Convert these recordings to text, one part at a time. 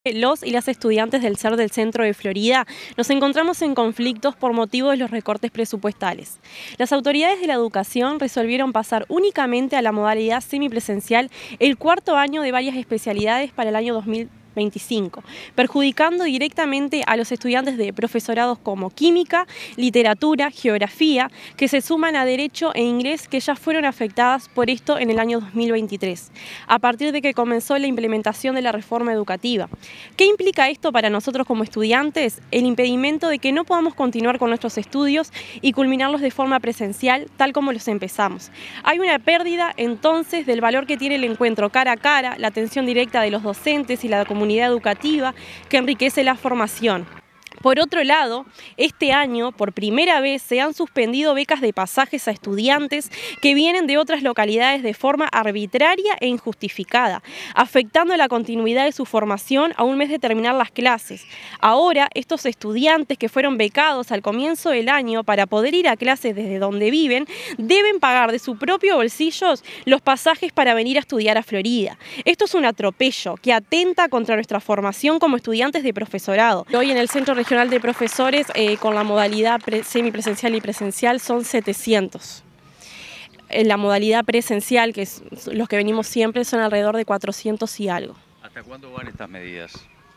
Los y las estudiantes del CER del Centro de Florida nos encontramos en conflictos por motivo de los recortes presupuestales. Las autoridades de la educación resolvieron pasar únicamente a la modalidad semipresencial el cuarto año de varias especialidades para el año 2025, perjudicando directamente a los estudiantes de profesorados como Química, Literatura, Geografía, que se suman a Derecho e Inglés, que ya fueron afectadas por esto en el año 2023, a partir de que comenzó la implementación de la reforma educativa. ¿Qué implica esto para nosotros como estudiantes? El impedimento de que no podamos continuar con nuestros estudios y culminarlos de forma presencial, tal como los empezamos. Hay una pérdida entonces del valor que tiene el encuentro cara a cara, la atención directa de los docentes y la comunidad educativa, que enriquece la formación. Por otro lado, este año, por primera vez, se han suspendido becas de pasajes a estudiantes que vienen de otras localidades de forma arbitraria e injustificada, afectando la continuidad de su formación a un mes de terminar las clases. Ahora, estos estudiantes que fueron becados al comienzo del año para poder ir a clases desde donde viven, deben pagar de su propio bolsillo los pasajes para venir a estudiar a Florida. Esto es un atropello que atenta contra nuestra formación como estudiantes de profesorado. Hoy en el Centro Regional de Profesores, con la modalidad semipresencial y presencial, son 700. En la modalidad presencial, que es los que venimos siempre, son alrededor de 400 y algo. ¿Hasta cuándo van estas medidas?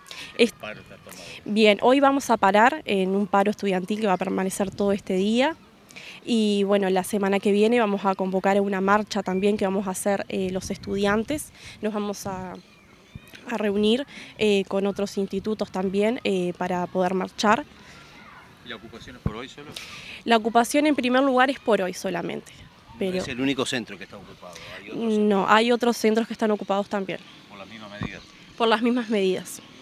Bien, hoy vamos a parar en un paro estudiantil que va a permanecer todo este día. Y bueno, la semana que viene vamos a convocar una marcha también que vamos a hacer los estudiantes. Nos vamos a reunir con otros institutos también para poder marchar. ¿Y la ocupación es por hoy solo? La ocupación en primer lugar es por hoy solamente. Pero ¿No es el único centro que está ocupado? No, hay otros centros que están ocupados también. ¿Por las mismas medidas? Por las mismas medidas.